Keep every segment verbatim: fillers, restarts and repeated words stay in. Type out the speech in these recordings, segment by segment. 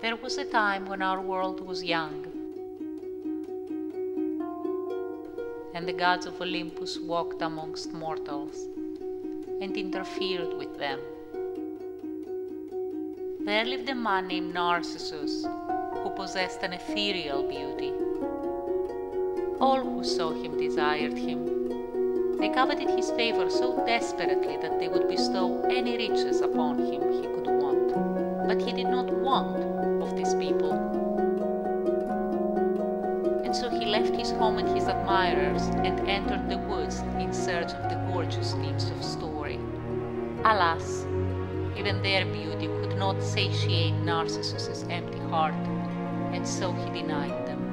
There was a time when our world was young, and the gods of Olympus walked amongst mortals and interfered with them. There lived a man named Narcissus, who possessed an ethereal beauty. All who saw him desired him. They coveted his favor so desperately that they would bestow any riches upon him he could want. But he did not want of these people. And so he left his home and his admirers and entered the woods in search of the gorgeous nymphs of story. Alas, even their beauty could not satiate Narcissus's empty heart, and so he denied them.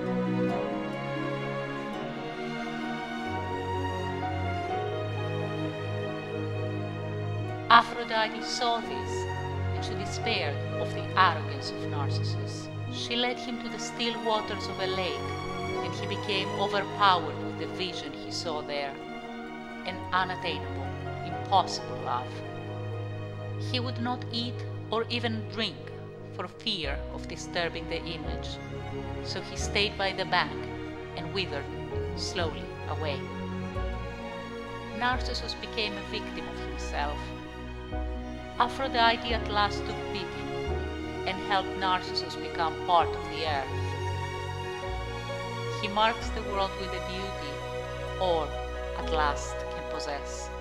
Aphrodite saw this, and she despaired of the arrogance of Narcissus. She led him to the still waters of a lake, and he became overpowered with the vision he saw there, an unattainable, impossible love. He would not eat or even drink for fear of disturbing the image, so he stayed by the bank and withered slowly away. Narcissus became a victim of himself. Aphrodite at last took pity and helped Narcissus become part of the earth. He marks the world with a beauty all at last can possess.